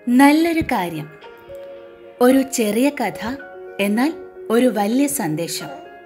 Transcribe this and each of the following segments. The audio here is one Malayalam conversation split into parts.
നല്ലൊരു കാര്യം. ഒരു ചെറിയ കഥ, എന്നാൽ ഒരു വലിയ സന്ദേശം.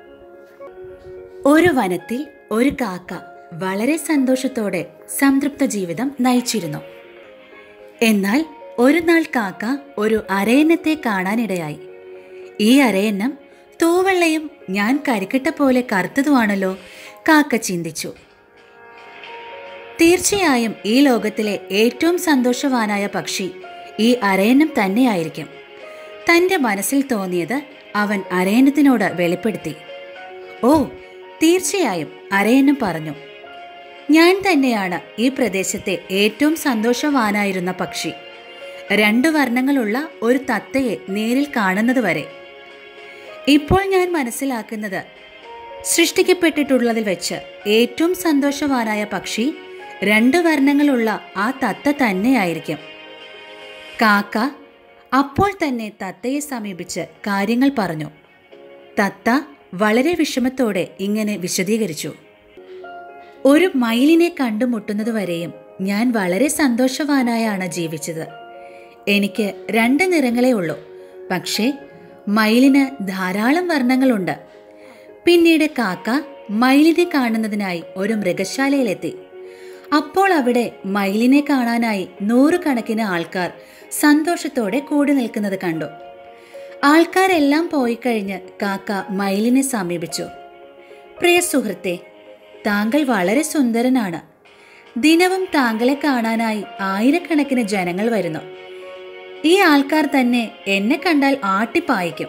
ഒരു വനത്തിൽ ഒരു കാക്ക വളരെ സന്തോഷത്തോടെ സംതൃപ്ത ജീവിതം നയിച്ചിരുന്നു. എന്നാൽ ഒരു നാൾ കാക്ക ഒരു അരയന്നത്തെ കാണാനിടയായി. ഈ അരയന്നം തൂവെള്ളയും ഞാൻ കരിക്കട്ട പോലെ കറുത്തതുമാണല്ലോ, കാക്ക ചിന്തിച്ചു. തീർച്ചയായും ഈ ലോകത്തിലെ ഏറ്റവും സന്തോഷവാനായ പക്ഷി ഈ അരയന്നം തന്നെയായിരിക്കും. തൻ്റെ മനസ്സിൽ തോന്നിയത് അവൻ അരയന്നത്തിനോട് വെളിപ്പെടുത്തി. ഓ, തീർച്ചയായും, അരയന്നം പറഞ്ഞു. ഞാൻ തന്നെയാണ് ഈ പ്രദേശത്തെ ഏറ്റവും സന്തോഷവാനായിരുന്ന പക്ഷി. 2 വർണ്ണങ്ങളുള്ള ഒരു തത്തയെ നേരിൽ കാണുന്നത് വരെ. ഇപ്പോൾ ഞാൻ മനസ്സിലാക്കുന്നത്, സൃഷ്ടിക്കപ്പെട്ടിട്ടുള്ളതിൽ വെച്ച് ഏറ്റവും സന്തോഷവാനായ പക്ഷി 2 വർണ്ണങ്ങളുള്ള ആ തത്ത തന്നെയായിരിക്കും. കാക്ക അപ്പോൾ തന്നെ തത്തയെ സമീപിച്ച് കാര്യങ്ങൾ പറഞ്ഞു. തത്ത വളരെ വിഷമത്തോടെ ഇങ്ങനെ വിശദീകരിച്ചു. ഒരു മയിലിനെ കണ്ടുമുട്ടുന്നതുവരെയും ഞാൻ വളരെ സന്തോഷവാനായാണ് ജീവിച്ചത്. എനിക്ക് 2 നിറങ്ങളേ ഉള്ളൂ, പക്ഷേ മയിലിന് ധാരാളം വർണ്ണങ്ങളുണ്ട്. പിന്നീട് കാക്ക മയിലിനെ കാണുന്നതിനായി ഒരു മൃഗശാലയിലെത്തി. അപ്പോൾ അവിടെ മയിലിനെ കാണാനായി 100 കണക്കിന് ആൾക്കാർ സന്തോഷത്തോടെ കൂടി നിൽക്കുന്നത് കണ്ടു. ആൾക്കാരെല്ലാം പോയി കഴിഞ്ഞ് കാക്ക മയിലിനെ സമീപിച്ചു. പ്രിയ സുഹൃത്തെ, താങ്കൾ വളരെ സുന്ദരനാണ്. ദിനവും താങ്കളെ കാണാനായി ആയിരക്കണക്കിന് ജനങ്ങൾ വരുന്നു. ഈ ആൾക്കാർ തന്നെ എന്നെ കണ്ടാൽ ആട്ടിപ്പായിക്കും.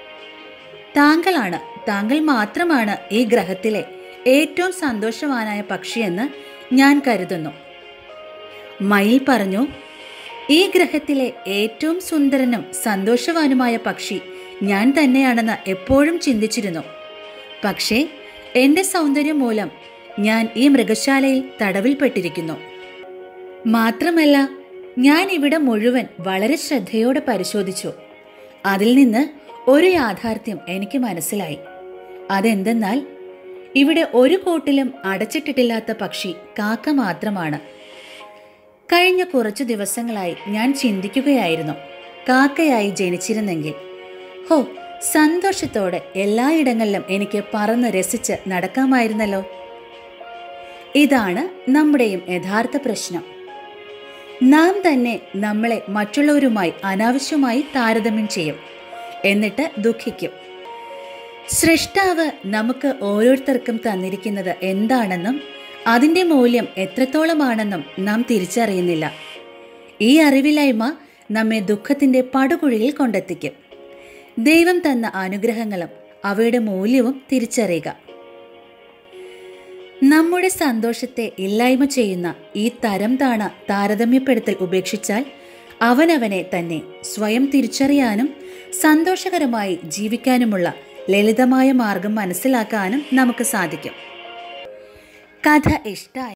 താങ്കൾ മാത്രമാണ് ഈ ഗ്രഹത്തിലെ ഏറ്റവും സന്തോഷവാനായ പക്ഷിയെന്ന് ഞാൻ കരുതുന്നു. മയിൽ പറഞ്ഞു, ഈ ഗ്രഹത്തിലെ ഏറ്റവും സുന്ദരനും സന്തോഷവാനുമായ പക്ഷി ഞാൻ തന്നെയാണെന്ന് എപ്പോഴും ചിന്തിച്ചിരുന്നു. പക്ഷേ എൻ്റെ സൗന്ദര്യം മൂലം ഞാൻ ഈ മൃഗശാലയിൽ തടവിൽപ്പെട്ടിരിക്കുന്നു. മാത്രമല്ല, ഞാൻ ഇവിടെ മുഴുവൻ വളരെ ശ്രദ്ധയോടെ പരിശോധിച്ചു. അതിൽ നിന്ന് ഒരു യാഥാർത്ഥ്യം എനിക്ക് മനസ്സിലായി. അതെന്തെന്നാൽ, ഇവിടെ ഒരു കൂട്ടിലും അടച്ചിട്ടിട്ടില്ലാത്ത പക്ഷി കാക്ക മാത്രമാണ്. കഴിഞ്ഞ കുറച്ചു ദിവസങ്ങളായി ഞാൻ ചിന്തിക്കുകയായിരുന്നു, കാക്കയായി ജനിച്ചിരുന്നെങ്കിൽ സന്തോഷത്തോടെ എല്ലായിടങ്ങളിലും എനിക്ക് പറന്ന് രസിച്ച് നടക്കാമായിരുന്നല്ലോ. ഇതാണ് നമ്മുടെയും യഥാർത്ഥ പ്രശ്നം. നാം തന്നെ നമ്മളെ മറ്റുള്ളവരുമായി അനാവശ്യമായി താരതമ്യം ചെയ്യും, എന്നിട്ട് ദുഃഖിക്കും. സൃഷ്ടാവ് നമുക്ക് ഓരോരുത്തർക്കും തന്നിരിക്കുന്നത് എന്താണെന്നും അതിൻ്റെ മൂല്യം എത്രത്തോളമാണെന്നും നാം തിരിച്ചറിയുന്നില്ല. ഈ അറിവില്ലായ്മ നമ്മെ ദുഃഖത്തിൻ്റെ പടുകുഴിയിൽ കൊണ്ടെത്തിക്കും. ദൈവം തന്ന അനുഗ്രഹങ്ങളും അവയുടെ മൂല്യവും തിരിച്ചറിയുക. നമ്മുടെ സന്തോഷത്തെ ഇല്ലായ്മ ചെയ്യുന്ന ഈ തരം താണ താരതമ്യപ്പെടുത്തൽ ഉപേക്ഷിച്ചാൽ അവനവനെ തന്നെ സ്വയം തിരിച്ചറിയാനും സന്തോഷകരമായി ജീവിക്കാനുമുള്ള ലളിതമായ മാർഗം മനസ്സിലാക്കാനും നമുക്ക് സാധിക്കും. കഥ ഇഷ്ടമായി